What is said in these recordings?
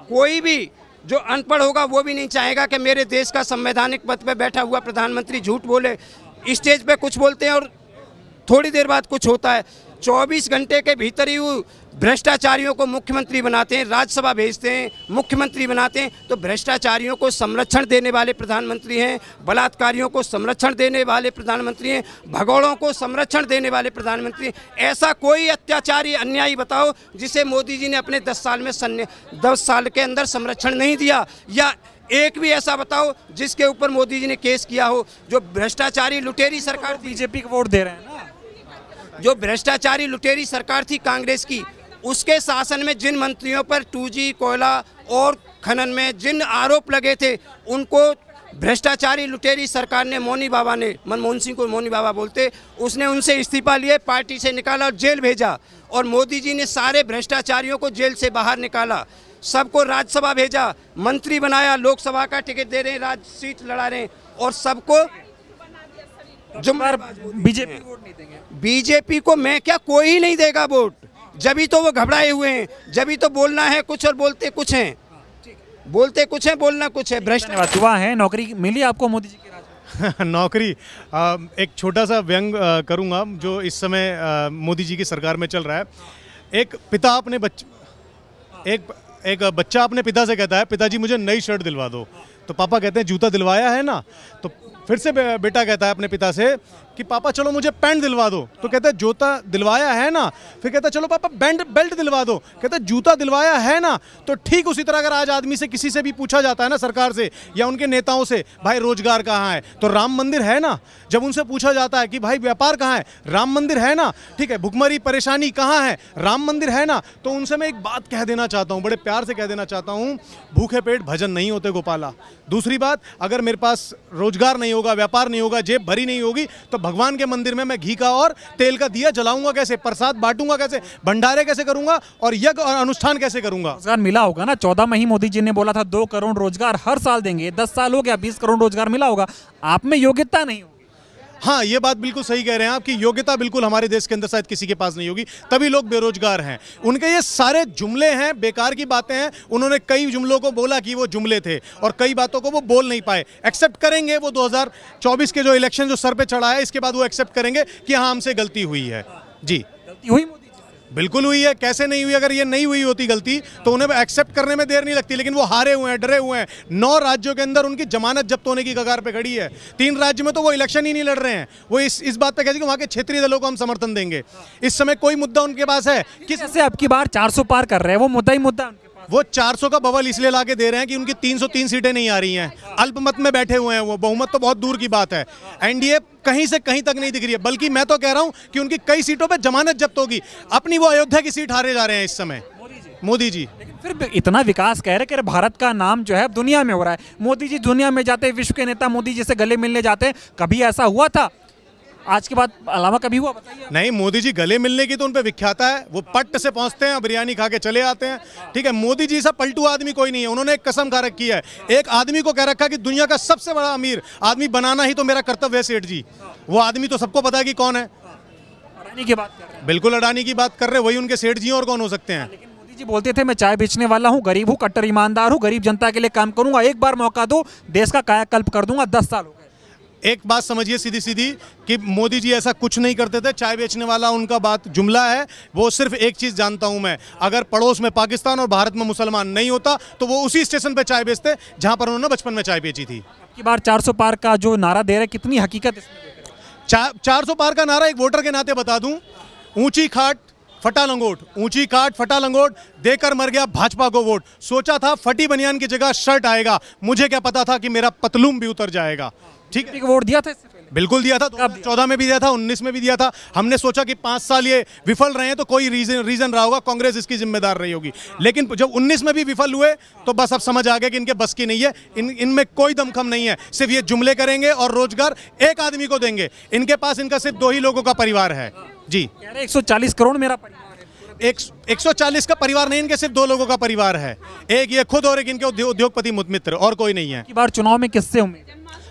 कोई भी जो अनपढ़ होगा वो भी नहीं चाहेगा कि मेरे देश का संवैधानिक पद पे बैठा हुआ प्रधानमंत्री झूठ बोले। स्टेज पे कुछ बोलते हैं और थोड़ी देर बाद कुछ होता है। 24 घंटे के भीतर ही वो भ्रष्टाचारियों को मुख्यमंत्री बनाते हैं, राज्यसभा भेजते हैं, मुख्यमंत्री बनाते हैं। तो भ्रष्टाचारियों को संरक्षण देने वाले प्रधानमंत्री हैं, बलात्कारियों को संरक्षण देने वाले प्रधानमंत्री हैं, भगोड़ों को संरक्षण देने वाले प्रधानमंत्री हैं। ऐसा कोई अत्याचारी अन्यायी बताओ जिसे मोदी जी ने अपने 10 साल के अंदर संरक्षण नहीं दिया, या एक भी ऐसा बताओ जिसके ऊपर मोदी जी ने केस किया हो। जो भ्रष्टाचारी लुटेरी सरकार, बीजेपी को वोट दे रहे हैं ना, जो भ्रष्टाचारी लुटेरी सरकार थी कांग्रेस की, उसके शासन में जिन मंत्रियों पर 2G कोयला और खनन में जिन आरोप लगे थे, उनको भ्रष्टाचारी लुटेरी सरकार ने, मौनी बाबा ने, मनमोहन सिंह को मौनी बाबा बोलते, उसने उनसे इस्तीफा लिए, पार्टी से निकाला और जेल भेजा। और मोदी जी ने सारे भ्रष्टाचारियों को जेल से बाहर निकाला, सबको राज्यसभा भेजा, मंत्री बनाया, लोकसभा का टिकट दे रहे हैं, राज्य सीट लड़ा रहे हैं, और सबको जो बीजेपी वोट नहीं देंगे। बीजेपी को मैं क्या, कोई ही नहीं देगा वोट। जभी तो वो घबराए हुए हैं, जभी तो बोलना है कुछ और बोलते कुछ हैं, बोलते कुछ है, बोलना कुछ है। धन्यवाद। युवा है, नौकरी मिली आपको मोदी जी के राज में? नौकरी, एक छोटा सा व्यंग करूंगा जो इस समय मोदी जी की सरकार में चल रहा है। एक बच्चा अपने पिता से कहता है, पिताजी मुझे नई शर्ट दिलवा दो। तो पापा कहते हैं जूता दिलवाया है ना। तो फिर से बेटा कहता है अपने पिता से कि पापा चलो मुझे पैंट दिलवा दो। तो कहता है जूता दिलवाया है ना। फिर कहता है चलो पापा बेल्ट दिलवा दो। कहता है जूता दिलवाया है ना। तो ठीक उसी तरह अगर आज आदमी से किसी से भी पूछा जाता है ना, सरकार से या उनके नेताओं से, भाई रोजगार कहाँ है, तो राम मंदिर है ना। जब उनसे पूछा जाता है कि भाई व्यापार कहाँ है, राम मंदिर है ना। ठीक है, भुखमरी परेशानी कहाँ है, राम मंदिर है ना। तो उनसे मैं एक बात कह देना चाहता हूँ, बड़े प्यार से कह देना चाहता हूँ, भूखे पेट भजन नहीं होते गोपाला। दूसरी बात, अगर मेरे पास रोजगार नहीं होगा, व्यापार नहीं होगा, जेब भरी नहीं होगी, तो भगवान के मंदिर में मैं घी का और तेल का दिया जलाऊंगा कैसे, प्रसाद बांटूंगा कैसे, भंडारे कैसे करूंगा और यज्ञ और अनुष्ठान कैसे करूंगा। रोजगार मिला होगा ना। 14 में ही मोदी जी ने बोला था 2 करोड़ रोजगार हर साल देंगे। 10 साल हो गया, 20 करोड़ रोजगार मिला होगा। आप में योग्यता नहीं होगी। हाँ, ये बात बिल्कुल सही कह रहे हैं आपकी, योग्यता बिल्कुल हमारे देश के अंदर शायद किसी के पास नहीं होगी, तभी लोग बेरोजगार हैं। उनके ये सारे जुमले हैं, बेकार की बातें हैं। उन्होंने कई जुमलों को बोला कि वो जुमले थे और कई बातों को वो बोल नहीं पाए। एक्सेप्ट करेंगे वो 2024 के जो इलेक्शन जो सर पे चढ़ा है, इसके बाद वो एक्सेप्ट करेंगे कि हाँ हमसे गलती हुई है। जी, गलती हुई मोदी जी से? बिल्कुल हुई है, कैसे नहीं हुई। अगर ये नहीं हुई होती गलती तो उन्हें एक्सेप्ट करने में देर नहीं लगती, लेकिन वो हारे हुए हैं, डरे हुए हैं। 9 राज्यों के अंदर उनकी जमानत जब्त होने की कगार पे खड़ी है। 3 राज्य में तो वो इलेक्शन ही नहीं लड़ रहे हैं। वो इस बात पे कहते हैं कि वहाँ के क्षेत्रीय दलों को हम समर्थन देंगे। इस समय कोई मुद्दा उनके पास है किस से आपकी बार 400 पार कर रहे हैं, वो मुद्दा ही मुद्दा है उनके पास। वो 400 का बवल इसलिए लाके दे रहे हैं कि उनकी 303 सीटें नहीं आ रही हैं, अल्पमत में बैठे हुए हैं वो, बहुमत तो बहुत दूर की बात है। एनडीए कहीं से कहीं तक नहीं दिख रही है, बल्कि मैं तो कह रहा हूं कि उनकी कई सीटों पे जमानत जब्त होगी। अपनी वो अयोध्या की सीट हारे जा रहे हैं इस समय मोदी जी। लेकिन फिर इतना विकास कह रहे कि भारत का नाम जो है दुनिया में हो रहा है। मोदी जी दुनिया में जाते हैं, विश्व के नेता मोदी जी से गले मिलने जाते हैं। कभी ऐसा हुआ था आज के बाद अलावा कभी हुआ, बताइए? नहीं, मोदी जी गले मिलने की तो उन पे विख्याता है। वो पट्ट से पहुंचते हैं, बिरयानी खा के चले आते हैं। ठीक है, मोदी जी सा पलटू आदमी कोई नहीं है। उन्होंने एक कसम खा रखी है, एक आदमी को कह रखा कि दुनिया का सबसे बड़ा अमीर आदमी बनाना ही तो मेरा कर्तव्य है सेठ जी। वो आदमी तो सबको पता है कि कौन है। अडानी की बात कर रहे हैं। बिल्कुल अडानी की बात कर रहे हैं, वही उनके सेठ जी और कौन हो सकते हैं। लेकिन मोदी जी बोलते थे मैं चाय बेचने वाला हूँ, गरीब हूँ, कट्टर ईमानदार हूँ, गरीब जनता के लिए काम करूंगा, एक बार मौका दो, देश का कायाकल्प कर दूंगा। 10 साल हो गए। एक बात समझिए सीधी सीधी कि मोदी जी ऐसा कुछ नहीं करते थे। चाय बेचने वाला उनका बात जुमला है। वो सिर्फ एक चीज़ जानता हूं मैं, अगर पड़ोस में पाकिस्तान और भारत में मुसलमान नहीं होता तो वो उसी स्टेशन पे चाय बेचते जहां पर उन्होंने बचपन में चाय बेची थी। की बार 400 पार का जो नारा दे रहे, कितनी हकीकत इसमें देख रहे हैं? 400 पार का नारा एक वोटर के नाते बता दूं, ऊंची खाट फटा लंगोट, ऊंची काट फटा लंगोट, देकर मर गया भाजपा को वोट। सोचा था फटी बनियान की जगह शर्ट आएगा, मुझे क्या पता था कि मेरा पतलूम भी उतर जाएगा। ठीक है, वोट दिया था इससे पहले? बिल्कुल दिया था, 2014 में भी दिया था, 19 में भी दिया था। हमने सोचा कि 5 साल ये विफल रहे हैं तो कोई रीजन रहा होगा, कांग्रेस इसकी जिम्मेदार रही होगी। लेकिन जब 19 में भी विफल हुए तो बस अब समझ आ गया कि इनके बस की नहीं है, इनमें कोई दमखम नहीं है। सिर्फ ये जुमले करेंगे और रोजगार एक आदमी को देंगे। इनके पास इनका सिर्फ 2 ही लोगों का परिवार है। जी, 140 करोड़ मेरा परिवार है। 140 का परिवार नहीं, इनके सिर्फ 2 लोगों का परिवार है, एक ये खुद और एक इनके उद्योगपति मित्र, और कोई नहीं है। की बार चुनाव में किससे उम्मीद?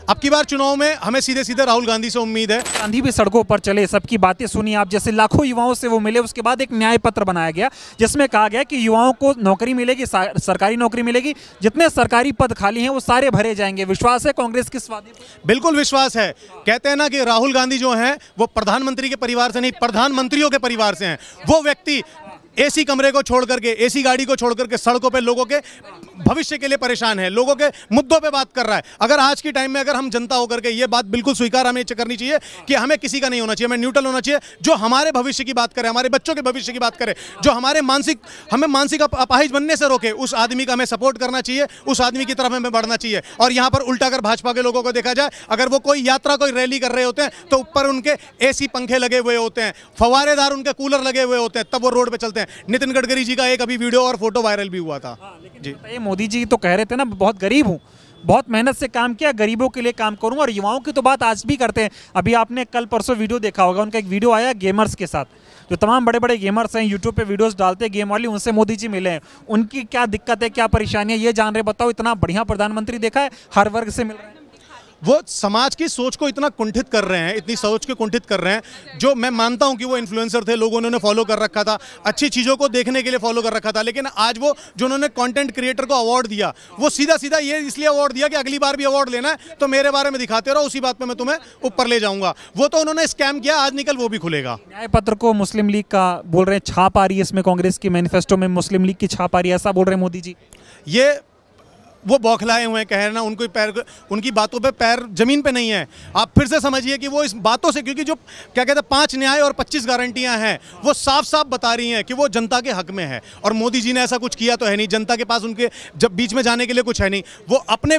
अब की बार चुनाव में हमें सीधे सीधे राहुल गांधी से उम्मीद है। गांधी भी सड़कों पर चले, सबकी बातें सुनी, आप जैसे लाखों युवाओं से वो मिले। उसके बाद एक न्याय पत्र बनाया गया जिसमें कहा गया कि युवाओं को नौकरी मिलेगी, सरकारी नौकरी मिलेगी, जितने सरकारी पद खाली हैं वो सारे भरे जाएंगे। विश्वास है कांग्रेस की इस वादे पर? बिल्कुल विश्वास है। कहते हैं ना कि राहुल गांधी जो हैं वो प्रधानमंत्री के परिवार से नहीं, प्रधानमंत्रियों के परिवार से हैं। वो व्यक्ति एसी कमरे को छोड़ करके, एसी गाड़ी को छोड़ करके सड़कों पे लोगों के भविष्य के लिए परेशान है, लोगों के मुद्दों पे बात कर रहा है। अगर आज की टाइम में अगर हम जनता होकर के ये बात बिल्कुल स्वीकार हमें करनी चाहिए कि हमें किसी का नहीं होना चाहिए, हमें न्यूट्रल होना चाहिए, जो हमारे भविष्य की बात करे, हमारे बच्चों के भविष्य की बात करे, जो हमारे हमें मानसिक अपाहिज बनने से रोके, उस आदमी का हमें सपोर्ट करना चाहिए, उस आदमी की तरफ हमें बढ़ना चाहिए। और यहाँ पर उल्टा अगर भाजपा के लोगों को देखा जाए, अगर वो कोई यात्रा, कोई रैली कर रहे होते हैं तो ऊपर उनके एसी पंखे लगे हुए होते हैं, फवारेदार उनके कूलर लगे हुए होते हैं, तब वो रोड पे चलते हैं। नितिन गडकरी जी का एक अभी वीडियो और फोटो वायरल भी हुआ था। जी, मोदी जी तो कह रहे थे ना, बहुत गरीब हूँ, बहुत मेहनत से काम किया, गरीबों के लिए काम करूँ, और युवाओं की तो बात आज भी करते हैं। अभी आपने कल परसों वीडियो देखा होगा, उनका एक वीडियो आया गेमर्स के साथ, जो तमाम बड़े बड़े गेमर्स हैं, यूट्यूब पे वीडियोस डालते हैं गेम वाली, उनसे मोदी जी मिले हैं। उनकी क्या दिक्कत है, क्या परेशानी है, ये जान रहे। बताओ, इतना बढ़िया प्रधानमंत्री देखा है, हर वर्ग से मिल रहे हैं। वो समाज की सोच को इतना कुंठित कर रहे हैं, इतनी सोच को कुंठित कर रहे हैं, जो मैं मानता हूं कि वो इन्फ्लुएंसर थे, लोगों ने उन्हें फॉलो कर रखा था, अच्छी चीज़ों को देखने के लिए फॉलो कर रखा था। लेकिन आज वो जो उन्होंने कंटेंट क्रिएटर को अवार्ड दिया, वो सीधा सीधा ये इसलिए अवार्ड दिया कि अगली बार भी अवार्ड लेना है तो मेरे बारे में दिखाते रहो, उसी बात पर मैं तुम्हें ऊपर ले जाऊंगा। वो तो उन्होंने स्कैम किया, आज निकल वो भी खुलेगा। न्याय पत्र को मुस्लिम लीग का बोल रहे हैं छाप आ रही है, इसमें कांग्रेस की मैनिफेस्टो में मुस्लिम लीग की छाप आ रही है, ऐसा बोल रहे हैं मोदी जी। ये वो बौखलाए हुए हैं, कह रहे ना, उनकी बातों पे पैर जमीन पे नहीं है। आप फिर से समझिए कि वो इस बातों से, क्योंकि जो क्या कहते हैं 5 न्याय और 25 गारंटियां हैं, वो साफ साफ बता रही हैं कि वो जनता के हक में है। और मोदी जी ने ऐसा कुछ किया तो है नहीं, जनता के पास उनके जब बीच में जाने के लिए कुछ है नहीं। वो अपने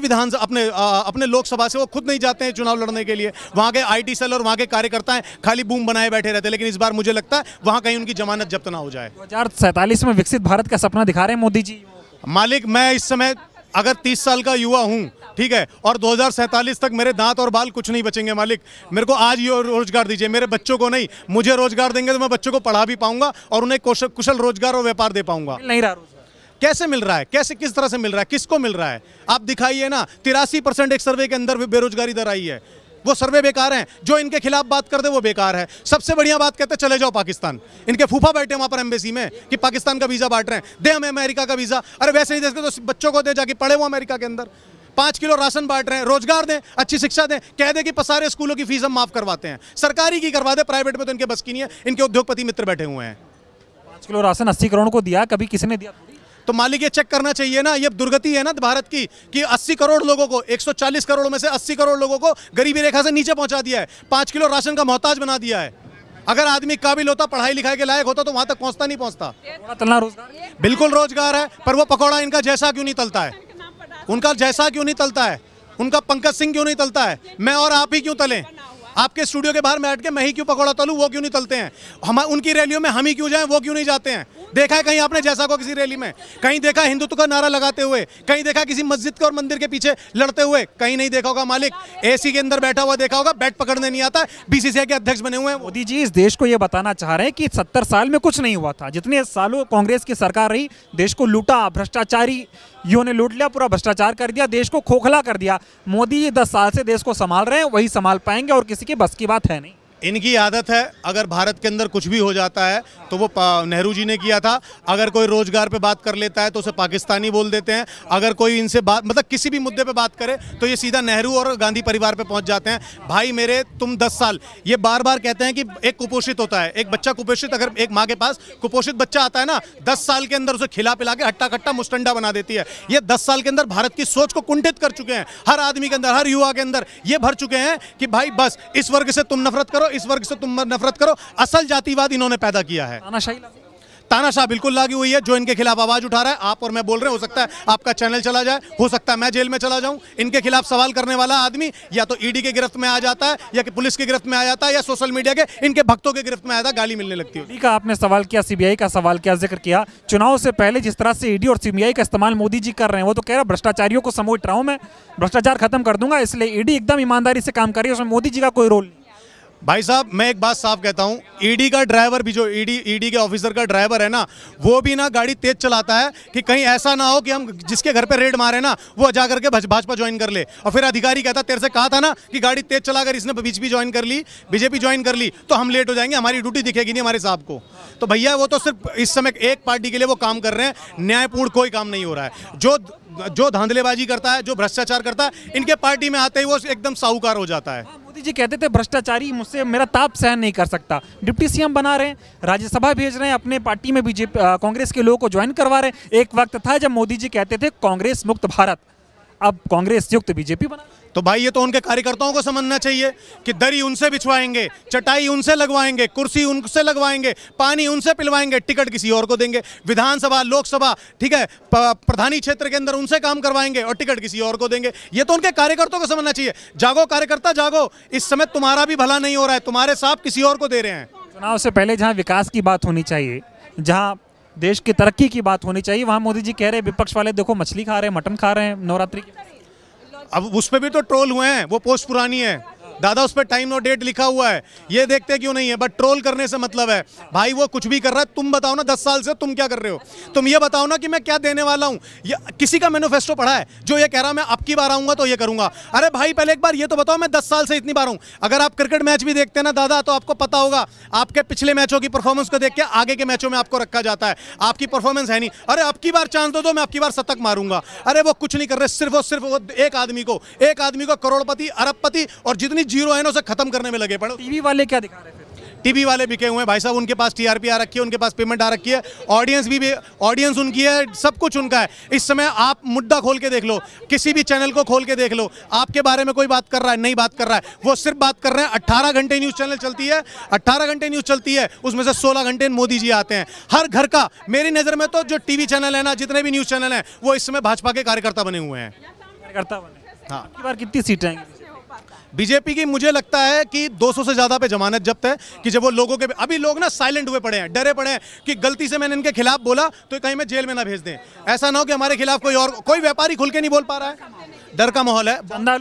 अपने लोकसभा से वो खुद नहीं जाते हैं चुनाव लड़ने के लिए। वहाँ के IT सेल और वहाँ के कार्यकर्ता हैं, खाली बूम बनाए बैठे रहते हैं। लेकिन इस बार मुझे लगता है वहाँ कहीं उनकी जमानत जब्त ना हो जाए। 2047 में विकसित भारत का सपना दिखा रहे हैं मोदी जी। मालिक, मैं इस समय अगर 30 साल का युवा हूं, ठीक है, और 2047 तक मेरे दांत और बाल कुछ नहीं बचेंगे मालिक। मेरे को आज ही रोजगार दीजिए, मेरे बच्चों को नहीं। मुझे रोजगार देंगे तो मैं बच्चों को पढ़ा भी पाऊंगा और उन्हें कुशल रोजगार और व्यापार दे पाऊंगा। नहीं रहा रोजगार। कैसे मिल रहा है, कैसे, किस तरह से मिल रहा है, किसको मिल रहा है? आप दिखाइए ना। 83% एक सर्वे के अंदर बेरोजगारी दर आई है। वो सर्वे बेकार हैं, जो इनके खिलाफ बात करते वो बेकार है। सबसे बढ़िया बात कहते चले जाओ पाकिस्तान। इनके फूफा बैठे वहां पर एम्बेसी में कि पाकिस्तान का वीजा बांट रहे हैं, दे हमें अमेरिका का वीजा। अरे वैसे नहीं दे तो बच्चों को दे, जाके पढ़े वो अमेरिका के अंदर। 5 किलो राशन बांट रहे हैं, रोजगार दें, अच्छी शिक्षा दें, कह दे कि सारे स्कूलों की फीस हम माफ करवाते हैं। सरकारी की करवा दे, प्राइवेट में तो इनके बस की नहीं है। इनके उद्योगपति मित्र बैठे हुए हैं। 5 किलो राशन 80 करोड़ को दिया, कभी किसी ने दिया? तो मालिक ये चेक करना चाहिए ना। ये दुर्गति है ना भारत की कि 80 करोड़ लोगों को, 140 करोड़ में से 80 करोड़ लोगों को गरीबी रेखा से नीचे पहुंचा दिया है। 5 किलो राशन का मोहताज बना दिया है। अगर आदमी काबिल होता, पढ़ाई लिखाई के लायक होता तो वहां तक पहुंचता नहीं पहुंचता। तलना रोजगार, बिल्कुल रोजगार है, पर वो पकौड़ा इनका जैसा क्यों नहीं तलता है? उनका जैसा क्यों नहीं तलता है? उनका पंकज सिंह क्यों नहीं तलता है? मैं और आप ही क्यों तलें? आपके स्टूडियो के बाहर बैठ के मैं ही क्यों पकौड़ा तलूं, वो क्यों नहीं तलते हैं? हम उनकी रैलियों में हम ही क्यों जाएं, वो क्यों नहीं जाते हैं? देखा है कहीं आपने जैसा को किसी रैली में? कहीं देखा हिंदुत्व का नारा लगाते हुए? कहीं देखा किसी मस्जिद के और मंदिर के पीछे लड़ते हुए? कहीं नहीं देखा होगा मालिक। एसी के अंदर बैठा हुआ देखा होगा, बैट पकड़ने नहीं आता है, BCCI के अध्यक्ष बने हुए हैं। मोदी जी इस देश को ये बताना चाह रहे हैं कि 70 साल में कुछ नहीं हुआ था। जितने सालों कांग्रेस की सरकार रही, देश को लूटा, भ्रष्टाचारी युवा ने लूट लिया, पूरा भ्रष्टाचार कर दिया, देश को खोखला कर दिया। मोदी ये 10 साल से देश को संभाल रहे हैं, वही संभाल पाएंगे और किसी की बस की बात है नहीं। इनकी आदत है, अगर भारत के अंदर कुछ भी हो जाता है तो वो नेहरू जी ने किया था। अगर कोई रोजगार पे बात कर लेता है तो उसे पाकिस्तानी बोल देते हैं। अगर कोई इनसे बात, मतलब किसी भी मुद्दे पे बात करे तो ये सीधा नेहरू और गांधी परिवार पे पहुंच जाते हैं। भाई मेरे, तुम 10 साल, ये बार बार कहते हैं कि एक कुपोषित होता है, एक बच्चा कुपोषित, अगर एक माँ के पास कुपोषित बच्चा आता है ना, 10 साल के अंदर उसे खिला पिला के हट्टा कट्टा मुस्टंडा बना देती है। ये 10 साल के अंदर भारत की सोच को कुंठित कर चुके हैं। हर आदमी के अंदर, हर युवा के अंदर ये भर चुके हैं कि भाई बस इस वर्ग से तुम नफरत करो, इस वर्ग से तुम नफरत करो। असल जातिवाद इन्होंने पैदा किया है। तानाशाह बिल्कुल लागू हुई है। जो इनके खिलाफ आवाज उठा रहा है, आप और मैं बोल रहे हैं, हो सकता है आपका चैनल चला जाए, हो सकता है मैं जेल में चला जाऊं। इनके खिलाफ सवाल करने वाला आदमी या तो ईडी के गिरफ्त में आ जाता है, या कि पुलिस की गिरफ्त में आ जाता है, या सोशल मीडिया के इनके भक्तों के गिरफ्त में आ जाता है, गाली मिलने लगती है। ईडी का आपने सवाल किया, सीबीआई का सवाल किया, जिक्र किया। चुनाव से पहले जिस तरह से ईडी और सीबीआई का इस्तेमाल मोदी जी कर रहे हैं, वो तो कह रहा है भ्रष्टाचारियों को समोट रहा हूं मैं, भ्रष्टाचार खत्म कर दूंगा, इसलिए ईडी एकदम ईमानदारी से काम कर रही है, उसमें मोदी जी का कोई रोल नहीं। भाई साहब मैं एक बात साफ कहता हूं, ईडी का ड्राइवर भी, जो ईडी के ऑफिसर का ड्राइवर है ना, वो भी ना गाड़ी तेज चलाता है कि कहीं ऐसा ना हो कि हम जिसके घर पे रेड मारे ना वो जा करके भाजपा ज्वाइन कर ले, और फिर अधिकारी कहता तेरे से कहा था ना कि गाड़ी तेज चलाकर इसने बीजेपी ज्वाइन कर ली, बीजेपी ज्वाइन कर ली तो हम लेट हो जाएंगे, हमारी ड्यूटी दिखेगी नहीं हमारे साहब को। तो भैया वो तो सिर्फ इस समय एक पार्टी के लिए वो काम कर रहे हैं, न्यायपूर्ण कोई काम नहीं हो रहा है। जो धांधलेबाजी करता है, जो भ्रष्टाचार करता है, इनके पार्टी में आते ही वो एकदम साहूकार हो जाता है। मोदी जी कहते थे भ्रष्टाचारी मुझसे मेरा ताप सहन नहीं कर सकता, डिप्टी सीएम बना रहे हैं, राज्यसभा भेज रहे हैं, अपने पार्टी में बीजेपी कांग्रेस के लोगों को ज्वाइन करवा रहे हैं। एक वक्त था जब मोदी जी कहते थे कांग्रेस मुक्त भारत, अब कांग्रेस युक्त बीजेपी बना। तो भाई ये तो उनके कार्यकर्ताओं को समझना चाहिए कि दरी उनसे बिछवाएंगे, चटाई उनसे लगवाएंगे, कुर्सी उनसे लगवाएंगे, पानी उनसे पिलवाएंगे, टिकट किसी और को देंगे, विधानसभा लोकसभा ठीक है प्रधानी क्षेत्र के अंदर उनसे काम करवाएंगे और टिकट किसी और को देंगे। ये तो उनके कार्यकर्ताओं को समझना चाहिए। जागो कार्यकर्ता जागो, इस समय तुम्हारा भी भला नहीं हो रहा है, तुम्हारे साथ किसी और को दे रहे हैं। चुनाव से पहले जहाँ विकास की बात होनी चाहिए, जहाँ देश की तरक्की की बात होनी चाहिए, वहाँ मोदी जी कह रहे हैं विपक्ष वाले देखो मछली खा रहे हैं, मटन खा रहे हैं नवरात्रि के। अब उस पर भी तो ट्रोल हुए हैं, वो पोस्ट पुरानी है दादा, उस पर टाइम और डेट लिखा हुआ है, ये देखते क्यों नहीं है? बट ट्रोल करने से मतलब है भाई, वो कुछ भी कर रहा है, तुम बताओ ना 10 साल से तुम क्या कर रहे हो? तुम ये बताओ ना कि मैं क्या देने वाला हूँ। ये किसी का मैनिफेस्टो पढ़ा है जो ये कह रहा मैं अब की बार आऊंगा तो ये करूंगा? अरे भाई पहले एक बार ये तो बताओ मैं 10 साल से इतनी बार हूँ। अगर आप क्रिकेट मैच भी देखते हैं ना दादा, तो आपको पता होगा आपके पिछले मैचों की परफॉर्मेंस को देख के आगे के मैचों में आपको रखा जाता है, आपकी परफॉर्मेंस है नहीं। अरे अब की बार चांस दो, मैं अब की बार शतक मारूंगा। अरे वो कुछ नहीं कर रहे, सिर्फ और सिर्फ वो एक आदमी को करोड़पति अरबपति और जितनी जीरो है ना उसे खत्म करने में लगे पड़े। टीवी वाले क्या दिखा रहे थे? टीवी वाले बिके हुए हैं भाई साहब, उनके पास टीआरपी आ रखी है, उनके पास पेमेंट आ रखी है, ऑडियंस उनकी है, सब कुछ उनका है। इस समय आप मुद्दा खोल के देख लो, किसी भी चैनल को खोल के देख लो, आपके बारे में कोई बात कर रहा है? नहीं बात कर रहा है। वो सिर्फ बात कर रहे हैं, 18 घंटे न्यूज चैनल चलती है, 18 घंटे न्यूज चलती है, उसमें से 16 घंटे मोदी जी आते हैं। हर घर का, मेरी नजर में तो जो टीवी चैनल है ना, जितने भी न्यूज चैनल हैं, वो इस समय भाजपा के कार्यकर्ता बने हुए हैं। कार्यकर्ता बने। हाँ, अब की बार कितनी सीटें आएंगी बीजेपी की? मुझे लगता है कि 200 से ज्यादा पे जमानत जब्त है कि जब वो लोगों के, अभी लोग ना साइलेंट हुए पड़े हैं, डरे पड़े हैं कि गलती से मैंने इनके खिलाफ बोला तो कहीं मैं जेल में ना भेज दें। ऐसा ना हो कि हमारे खिलाफ कोई व्यापारी खुल के नहीं बोल पा रहा है, डर का माहौल है।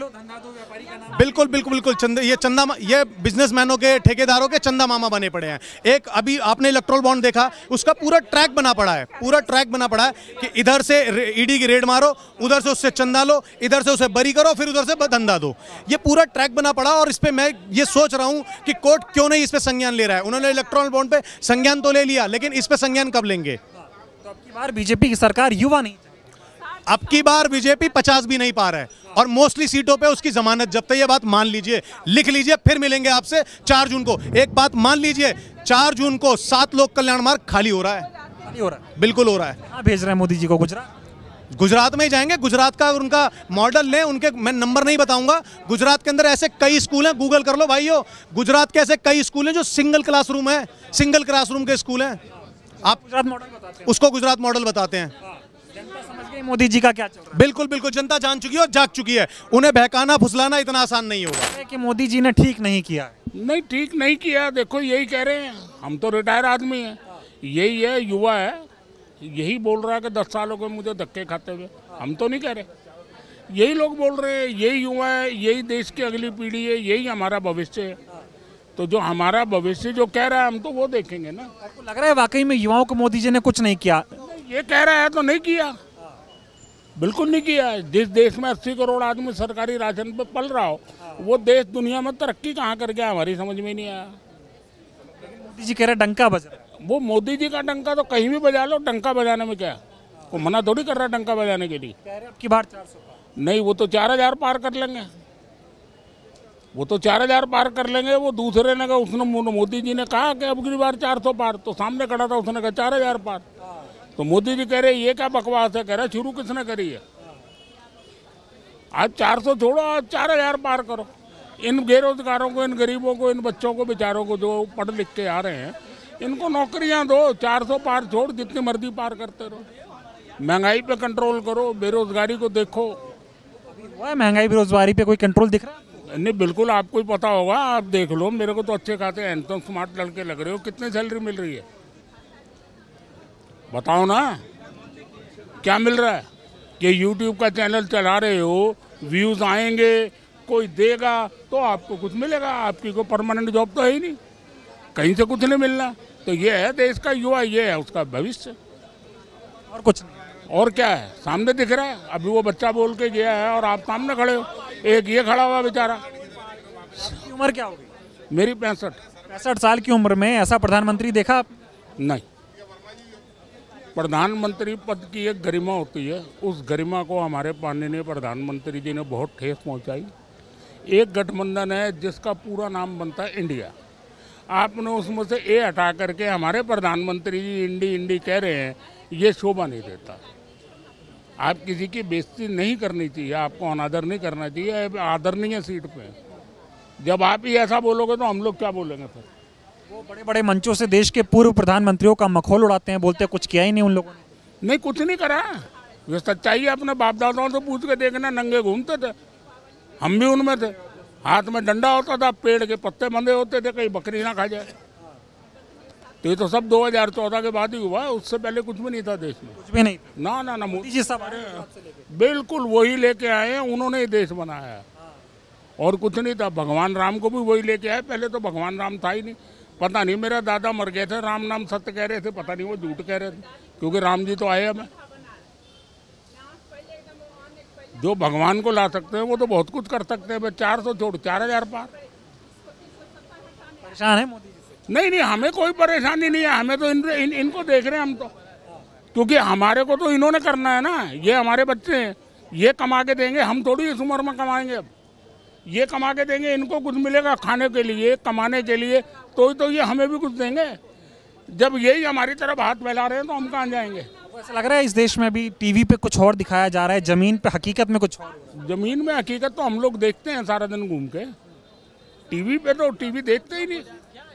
बिल्कुल बिल्कुल बिल्कुल ये बिजनेसमैनों के, ठेकेदारों के चंदा मामा बने पड़े हैं। एक अभी आपने इलेक्ट्रोल बॉन्ड देखा, उसका पूरा ट्रैक बना पड़ा है, कि इधर से ईडी की रेड मारो, उधर से उससे चंदा लो, इधर से उसे बरी करो, फिर उधर से धंधा दो। ये पूरा ट्रैक बना पड़ा, और इस पे मैं ये सोच रहा हूं कि कोर्ट क्यों नहीं इस पे संज्ञान ले रहा है। उन्होंने इलेक्ट्रोल बॉन्ड पे संज्ञान तो ले लिया, लेकिन इस पे संज्ञान कब लेंगे? तो अब की बार बीजेपी की सरकार युवा नहीं, अब की बार बीजेपी 50 भी नहीं पा रहा है, और मोस्टली सीटों पे उसकी जमानत जब्त है। ये बात मान लीजिए, लिख लीजिए, फिर मिलेंगे आपसे 4 जून को। एक बात मान लीजिए, 4 जून को 7 लोक कल्याण मार्ग खाली हो रहा है। बिल्कुल हो रहा है। कहाँ भेज रहे हैं मोदी जी को? गुजरात में ही जाएंगे। गुजरात का उनका मॉडल लें, उनके मैं नंबर नहीं बताऊंगा। गुजरात के अंदर ऐसे कई स्कूल हैं, गूगल कर लो भाइयों, गुजरात के ऐसे कई स्कूल हैं जो सिंगल क्लासरूम है, सिंगल क्लासरूम के स्कूल हैं। आप गुजरात मॉडल बताते हैं, उसको गुजरात मॉडल बताते हैं। जनता समझ गई मोदी जी का क्या चल रहा है। बिल्कुल बिल्कुल, जनता जान चुकी है और जाग चुकी है। उन्हें बहकाना फुसलाना इतना आसान नहीं होगा। कि मोदी जी ने ठीक नहीं किया। नहीं, ठीक नहीं किया। देखो यही कह रहे हैं, हम तो रिटायर आदमी हैं, यही है, युवा है, यही बोल रहा है कि 10 सालों के मुझे धक्के खाते हुए। हम तो नहीं कह रहे, यही लोग बोल रहे हैं, यही युवा है, यही देश की अगली पीढ़ी है, यही हमारा भविष्य है। तो जो हमारा भविष्य जो कह रहा है हम तो वो देखेंगे ना। आपको लग रहा है वाकई में युवाओं को मोदी जी ने कुछ नहीं किया? ये कह रहा है तो नहीं किया, बिल्कुल नहीं किया। जिस देश में 80 करोड़ आदमी सरकारी राशन पे पल रहा हो, वो देश दुनिया में तरक्की कहाँ कर गया, हमारी समझ में नहीं आया। मोदी जी कह रहे डंका बज रहा है। वो मोदी जी का डंका तो कहीं भी बजा लो, डंका बजाने में क्या, वो मना थोड़ी कर रहा है डंका बजाने के लिए। की बार 400 नहीं, वो तो 4000 पार कर लेंगे, वो तो 4000 पार कर लेंगे। वो दूसरे ने कहा, उसने मोदी जी ने कहा कि अब की बार 400 पार, तो सामने खड़ा था, उसने कहा 4000 पार। तो मोदी जी कह रहे ये क्या बकवास है? कह रहे शुरू किसने करी है? आज 400 छोड़ो, आज 4000 पार करो। इन बेरोजगारों को, इन गरीबों को, इन बच्चों को, बेचारों को जो पढ़ लिख के आ रहे हैं, इनको नौकरियां दो। 400 पार छोड़, जितनी मर्जी पार करते रहो। महंगाई पे कंट्रोल करो, बेरोजगारी को देखो। हुआ है महंगाई बेरोजगारी पे कोई कंट्रोल दिख रहा है? नहीं, बिल्कुल आपको ही पता होगा, आप देख लो। मेरे को तो अच्छे खाते हैं, तुम स्मार्ट लड़के लग रहे हो। कितने सैलरी मिल रही है बताओ ना, क्या मिल रहा है? कि YouTube का चैनल चला रहे हो, व्यूज़ आएंगे, कोई देगा तो आपको कुछ मिलेगा, आपकी कोई परमानेंट जॉब तो है ही नहीं, कहीं से कुछ नहीं मिलना। तो ये है देश का युवा, ये है उसका भविष्य, और कुछ नहीं। और क्या है, सामने दिख रहा है। अभी वो बच्चा बोल के गया है और आप सामने खड़े हो, एक ये खड़ा हुआ बेचारा। आपकी उम्र क्या होगी? मेरी 65। 65 साल की उम्र में ऐसा प्रधानमंत्री देखा आप? नहीं, प्रधानमंत्री पद की एक गरिमा होती है, उस गरिमा को हमारे माननीय प्रधानमंत्री जी ने बहुत ठेस पहुंचाई। एक गठबंधन है जिसका पूरा नाम बनता है इंडिया, आपने उसमें से ए हटा करके हमारे प्रधानमंत्री जी इंडी इंडी कह रहे हैं, ये शोभा नहीं देता। आप किसी की बेइज्जती नहीं करनी चाहिए, आपको अनादर नहीं करना चाहिए, आदरणीय सीट पे। जब आप ही ऐसा बोलोगे तो हम लोग क्या बोलेंगे फिर? वो बड़े बड़े मंचों से देश के पूर्व प्रधानमंत्रियों का मखौल उड़ाते हैं, बोलते हैं कुछ किया ही नहीं उन लोगों ने। नहीं, कुछ नहीं करा। ये सच्चाई है, अपने बाप दादाओं से पूछ के देखना, नंगे घूमते थे, हम भी उनमें थे। हाथ में डंडा होता था, पेड़ के पत्ते बंधे होते थे, कहीं बकरी ना खा जाए। तो ये तो सब 2014 के बाद ही हुआ है, उससे पहले कुछ भी नहीं था देश में, कुछ भी नहीं। ना ना ना। मोदी जी सब बिल्कुल वही लेके आए हैं, उन्होंने ही देश बनाया है, और कुछ नहीं था। भगवान राम को भी वही लेके आए, पहले तो भगवान राम था ही नहीं। पता नहीं, मेरा दादा मर गए थे, राम नाम सत्य कह रहे थे, पता नहीं वो झूठ कह रहे थे, क्योंकि राम जी तो आए हमें। जो भगवान को ला सकते हैं वो तो बहुत कुछ कर सकते हैं। 400 छोड़ 4000 पार। परेशान है मोदी जी से? नहीं, हमें कोई परेशानी नहीं है, हमें तो इनको देख रहे हैं हम तो, क्योंकि हमारे को तो इन्होंने करना है ना। ये हमारे बच्चे हैं, ये कमा के देंगे, हम थोड़ी इस उम्र में कमाएंगे। अब ये कमा के देंगे, इनको कुछ मिलेगा खाने के लिए, कमाने के लिए, तो ये हमें भी कुछ देंगे। जब यही हमारी तरफ हाथ फैला रहे हैं तो हम कहाँ जाएंगे? ऐसा लग रहा है इस देश में भी टीवी पे कुछ और दिखाया जा रहा है, जमीन पे हकीकत में कुछ और। जमीन में हकीकत तो हम लोग देखते हैं सारा दिन घूम के। टीवी पे तो टीवी देखते ही नहीं,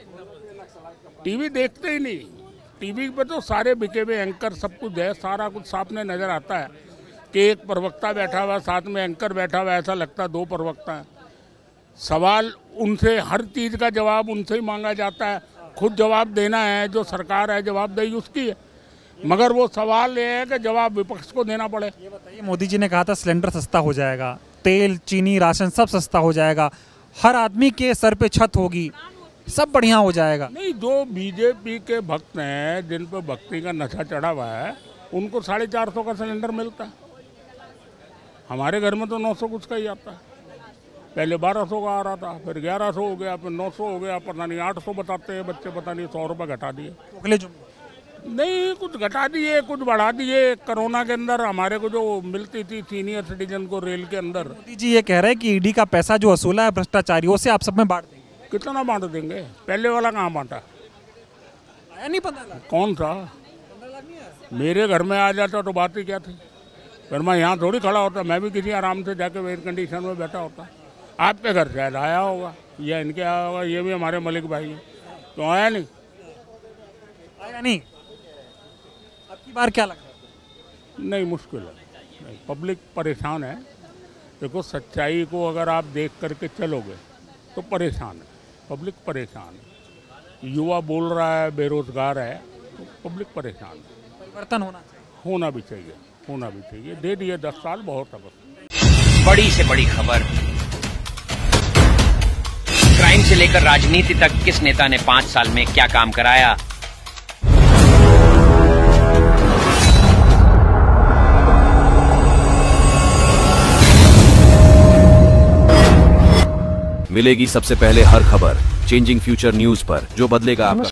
टीवी देखते ही नहीं। टीवी पे तो सारे बिके हुए एंकर, सब कुछ है, सारा कुछ सामने नजर आता है कि एक प्रवक्ता बैठा हुआ, साथ में एंकर बैठा हुआ, ऐसा लगता है 2 प्रवक्ता हैं। सवाल उनसे, हर चीज़ का जवाब उनसे ही मांगा जाता है। खुद जवाब देना है, जो सरकार है जवाबदेही उसकी है, मगर वो सवाल ये है कि जवाब विपक्ष को देना पड़े। ये बताइए, मोदी जी ने कहा था सिलेंडर सस्ता हो जाएगा, तेल चीनी राशन सब सस्ता हो जाएगा, हर आदमी के सर पे छत होगी, सब बढ़िया हो जाएगा। नहीं, जो बीजेपी के भक्त हैं, जिन पर भक्ति का नशा चढ़ा हुआ है, उनको 450 का सिलेंडर मिलता है। हमारे घर में तो 900 कुछ का ही आता है। पहले 1200 का आ रहा था, फिर 1100 हो गया, फिर 900 हो गया, पता नहीं 800 बताते हैं बच्चे, पता नहीं 100 रुपये घटा दिए। नहीं, कुछ घटा दिए, कुछ बढ़ा दिए। कोरोना के अंदर हमारे को जो मिलती थी सीनियर सिटीजन को रेल के अंदर, मोदी जी ये कह रहे हैं कि ईडी का पैसा जो वसूला है भ्रष्टाचारियों से, आप सब में बांट देंगे। कितना बांट देंगे? पहले वाला कहाँ बांटा? आया नहीं 15 लाख? कौन सा? मेरे घर में आ जाता तो बात ही क्या थी? फिर मैं यहाँ थोड़ी खड़ा होता, मैं भी किसी आराम से जाके एयर कंडीशन में बैठा होता। आपके घर शायद आया होगा या इनके आया होगा, ये भी हमारे मलिक भाई हैं, तो आया नहीं। आया नहीं? अब की बार क्या लग रहा है? नहीं, मुश्किल है। नहीं, पब्लिक परेशान है। देखो, सच्चाई को अगर आप देख करके चलोगे तो परेशान है, पब्लिक परेशान है। युवा बोल रहा है, बेरोजगार है, तो पब्लिक परेशान है। परिवर्तन होना चाहिए। होना भी चाहिए, होना भी चाहिए। दे दिए 10 साल, बहुत है बस। बड़ी से बड़ी खबर, क्राइम से लेकर राजनीति तक किस नेता ने 5 साल में क्या काम कराया। मिलेगी सबसे पहले हर खबर चेंजिंग फ्यूचर न्यूज पर, जो बदलेगा आपका